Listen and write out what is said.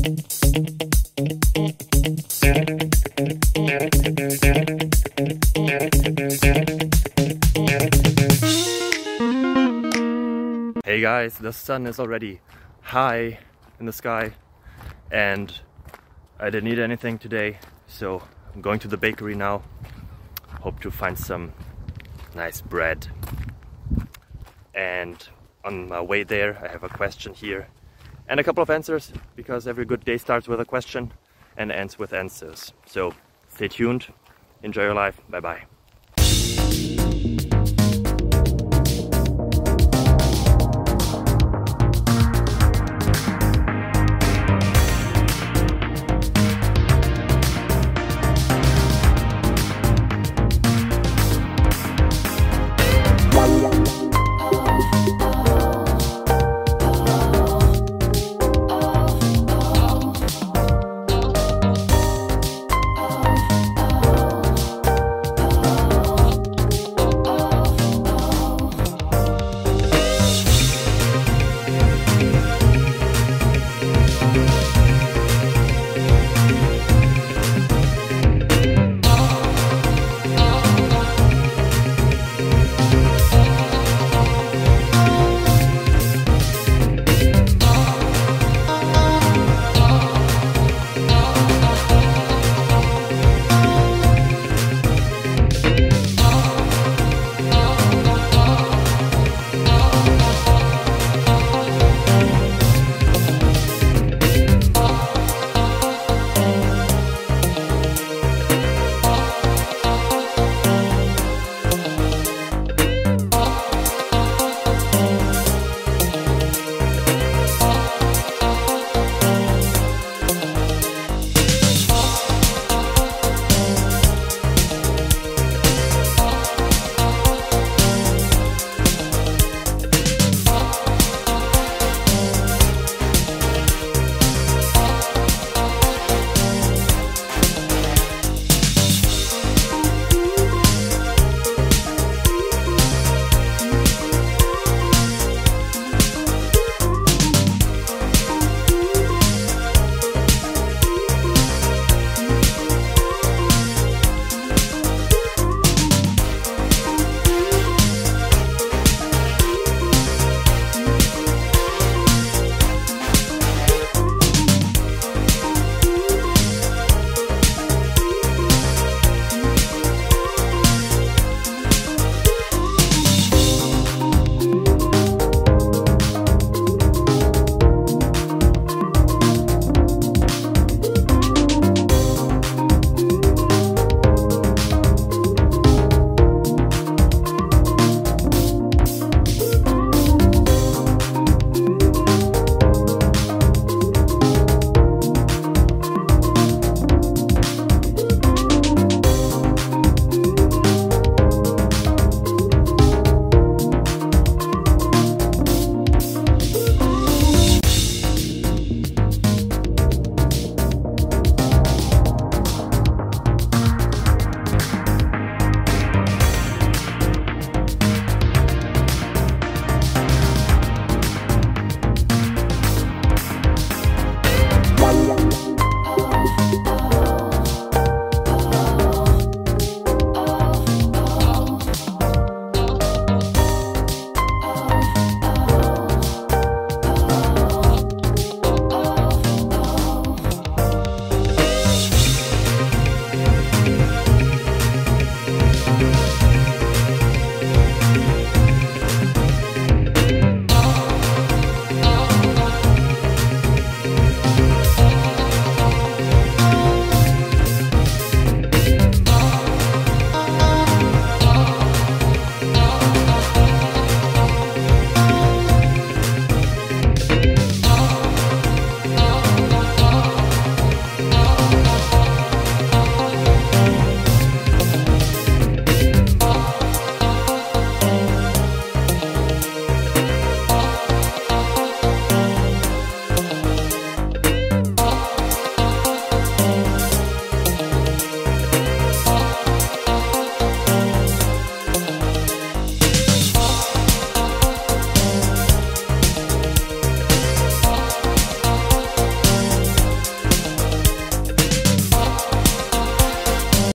Hey guys, the sun is already high in the sky and I didn't eat anything today, so I'm going to the bakery now. Hope to find some nice bread. And on my way there I have a question here and a couple of answers, because every good day starts with a question and ends with answers. So stay tuned, enjoy your life, bye bye.